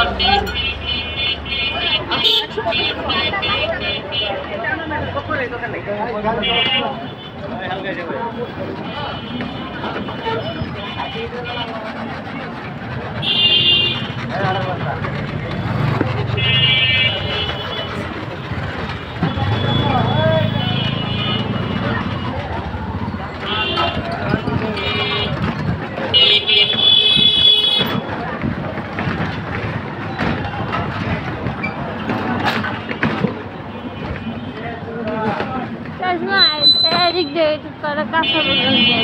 para casa do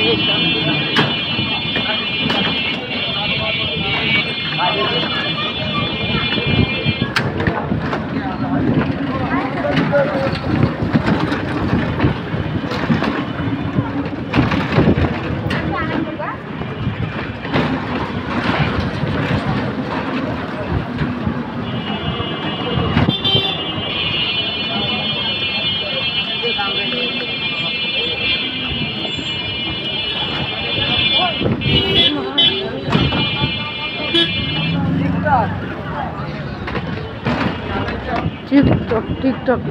TikTok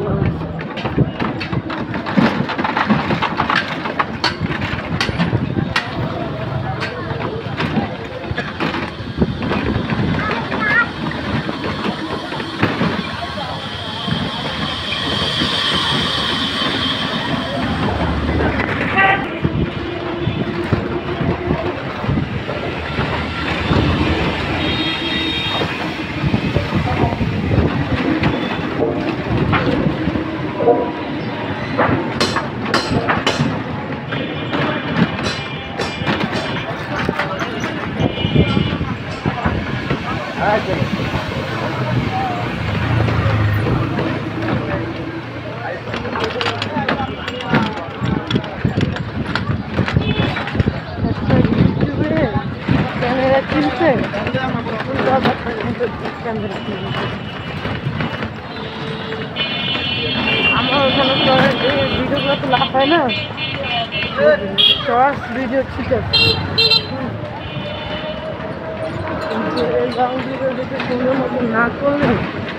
আমার ওখানে ভিডিওগুলো তো লাভ হয় না, শর্টস ভিডিও ঠিক আছে, কিন্তু এই লং ভিডিও দেখে সুন্দর মতো না করলে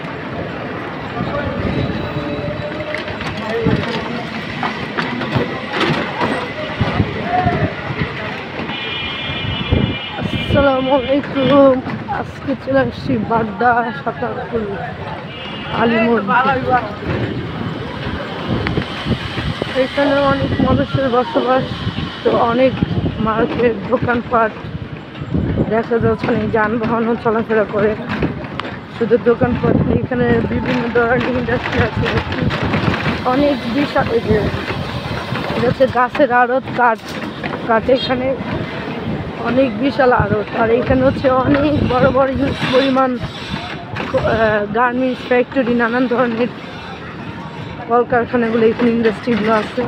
আসসালামু আলাইকুম। আজকে চলে আসছি বাড্ডা সাঁতারপুল আলিমোড়। এখানে অনেক মানুষের বসবাস, তো অনেক মার্কেট দোকানপাট দেখা যাচ্ছে, যানবাহনও চলাফেরা করে। শুধু দোকানপাট, এখানে বিভিন্ন ধরনের ইন্ডাস্ট্রি আছে, অনেক বিশাল। এটা হচ্ছে গাছের আড়ত, কাঠ এখানে অনেক বিশাল আড়ত। আর এখানে হচ্ছে অনেক বড় বড় হিউজ পরিমাণ গার্মেন্টস ফ্যাক্টরি, নানান ধরনের কলকারখানাগুলো, এখানে ইন্ডাস্ট্রিগুলো আছে।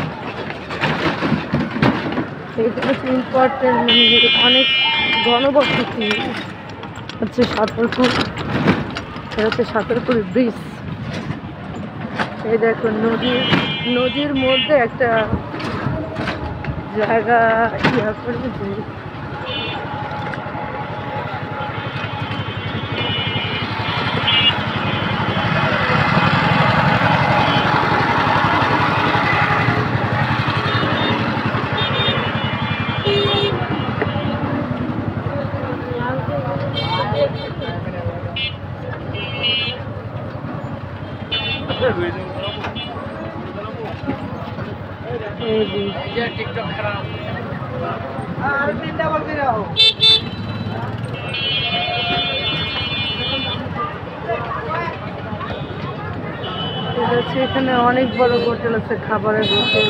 এখানে হচ্ছে ইম্পর্টেন্ট, অনেক ঘনবসতি হচ্ছে সাঁতারপুল। এটা হচ্ছে সাঁতারপুল ব্রিজ। এই দেখো নদীর মধ্যে একটা জায়গা ইয়া করে এখানে অনেক বড় হোটেল আছে, খাবারের হোটেল।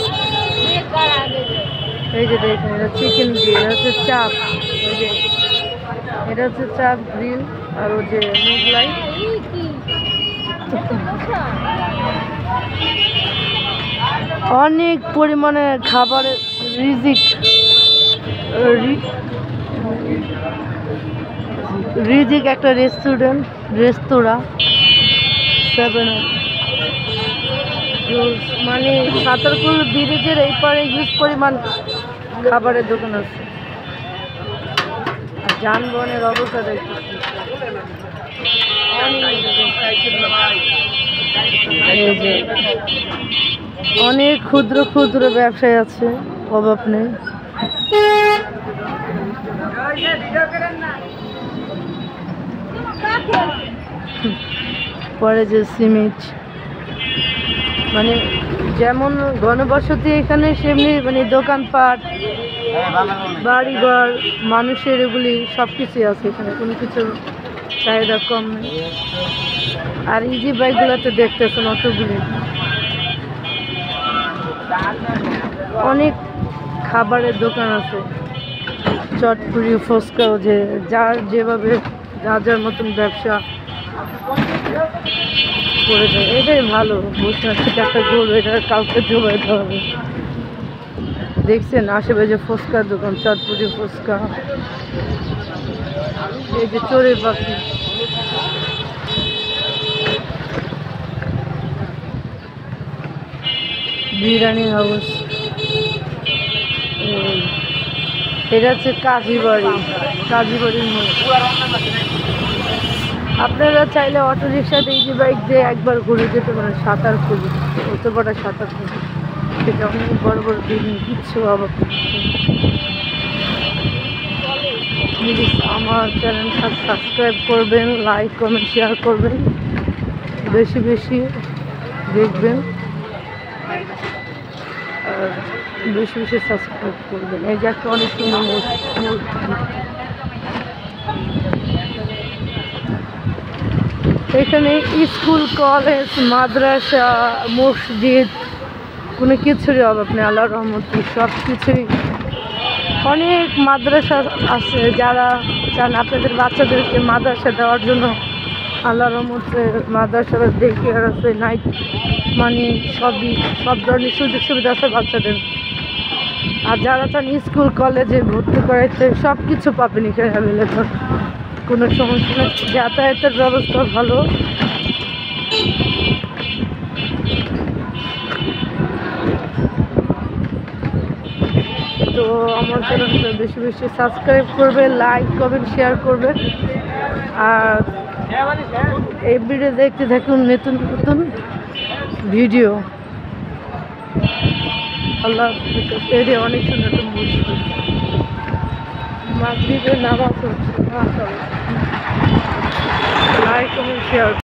এই যে দেখেন, এটা চিকেন গ্রিল, এটা হচ্ছে চাপ, ওই যে এটা হচ্ছে চাপ গ্রিল, আর ওই যে মোগলাই। অনেক পরিমাণে খাবারের রিজিক একটা রেস্তোরাঁ 7 মানে সাঁতারপুল ব্রিজের এই পারে হিউজ পরিমাণ খাবারের দোকান আছে। আর যানবাহনের অবস্থা দেখতেছি। এই যে অনেক ক্ষুদ্র ক্ষুদ্র ব্যবসায়ী আছে, অভাব নেই। পরে যে সিমেন্ট মানে যেমন ঘনবসতি এখানে সেমনি মানে দোকানপাট, বাড়িঘর, মানুষের এগুলি সব কিছুই আছে এখানে, কোনো কিছু চাহিদা কম নেই। আর ইজি বাইকগুলোতে দেখতেছেন অতগুলি, অনেক খাবারের দোকান আছে, চটপুরি, ফুচকাও, যে যার যেভাবে যার মতন ব্যবসা করে দেয়। এটাই ভালো, বুঝতে পারছি একটা গরু, এটা কাউকে জবাইতে হবে। দেখছেন আশেপাশে ফুচকার দোকান, চটপুরি, ফুচকা, এই যে চড়ুই পাখি, বিরিয়ানি হাউস, এটা হচ্ছে কাজীবাড়ি, কাজীবাড়ির মোড়। আপনারা চাইলে অটো রিক্সাতে ইজি বাইক দিয়ে একবার ঘুরে যেতে পারেন। সাঁতারকুলি, উত্তরপাড়া সাঁতারকুলি, সেটা অনেক বড় বড় বিল্ডিং, কিচ্ছু অভাব নেই। প্লিজ আমার চ্যানেলটা সাবস্ক্রাইব করবেন, লাইক কমেন্ট শেয়ার করবেন, বেশি বেশি দেখবেন আর বেশি বেশি সাবস্ক্রাইব করবেন। এই যে একটা অনেক সুন্দর মূর্তি, এখানে স্কুল, কলেজ, মাদ্রাসা, মসজিদ, কোনো কিছুরই অভাব নেই। আল্লাহর রহমতে সব কিছুই, অনেক মাদ্রাসা আছে। যারা চান আপনাদের বাচ্চাদেরকে মাদ্রাসা দেওয়ার জন্য, আল্লাহর রহমতে মাদ্রাসা দেখে আছে, নাইট মানে সব ধরনের সুযোগ সুবিধা আছে বাচ্চাদের। আর যারা চান স্কুল কলেজে ভর্তি করাইতে, সব কিছু পাবেন এখানে অ্যাভেলেবল, কোনো সমস্যা নেই। যাতায়াতের ব্যবস্থা ভালো। তো আমার চ্যানেলটা বেশি বেশি সাবস্ক্রাইব করবে, লাইক কমেন্ট শেয়ার করবে, আর এই ভিডিও দেখতে থাকুন নতুন নতুন ভিডিও। আল্লাহ হাফেজ। অনেক সুন্দর মসজিদ, মাগরিবের নামাজ হচ্ছে, লাইক কমেন্ট শেয়ার।